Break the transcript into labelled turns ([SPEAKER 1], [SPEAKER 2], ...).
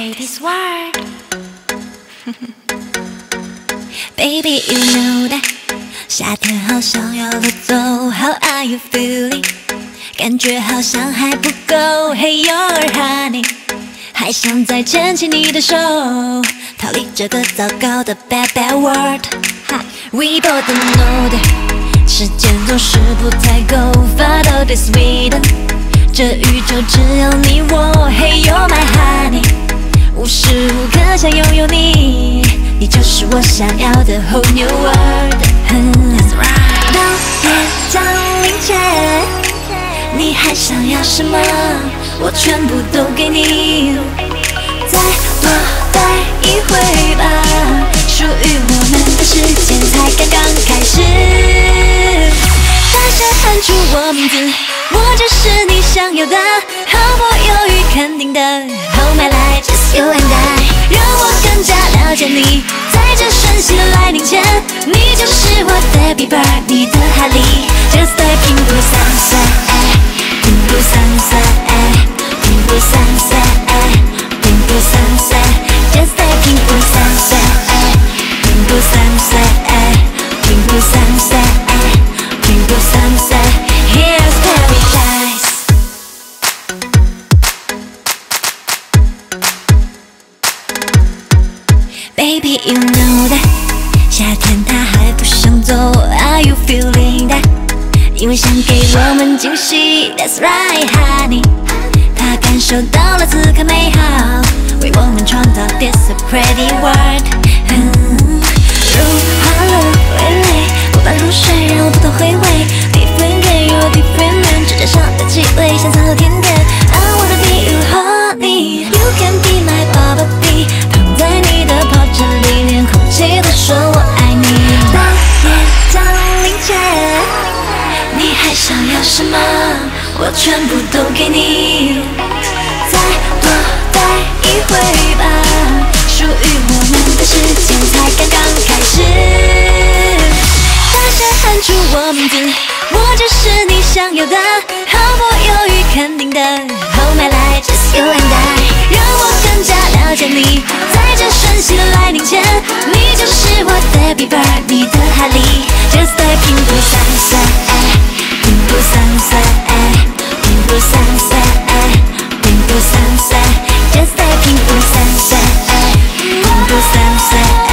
[SPEAKER 1] say this word Baby you know that 夏天好想要的走 How are you feeling 感觉好像还不够 Hey you're honey 还想再牵起你的手逃离这个糟糕的 bad bad world We both know that 时间总是不太够 Follow this rhythm 这宇宙只有你我 Hey you're my honey 无时无刻想拥有你你就是我想要的 whole new world That's right 当夜降临前你还想要什么我全部都给你再多待一会吧属于我们的时间才刚刚开始大声喊出我名字我就是你想要的毫不犹豫肯定的 Hold my life just you and I 让我更加了解你在这瞬息来临前你就是我的 Baby Bird 你的海里 Just like pink blue sunset Pink blue sunset Pink blue sunset Pink blue sunset Just like pink blue sunset Pink blue sunset Pink blue sunset Pink blue sunset Here's paradise Baby you know that 夏天它还不想走 Are you feeling that 因为想给我们惊喜 That's right honey 他感受到了此刻美好为我们创造 This a pretty world 如花轮回味不般入睡让我不断回味 Different day you're different man 指甲上的气味香草和甜点 I wanna be you honey You can be my bubble bee 躺在你的抱枕里连空气都说我爱你当夜降临前你还想要什么我全部都给你再多待一会吧属于我们的时间才刚刚开始大声喊出我名字我就是你想要的毫不犹豫肯定的 Hold my life just you and I 让我更加了解你在这瞬息来临前你就是我的 Baby Bird 你的海里 Just like pink blue sunset Pink blue sunset Pink blue sunset Pink blue sunset Just like pink blue sunset Pink blue sunset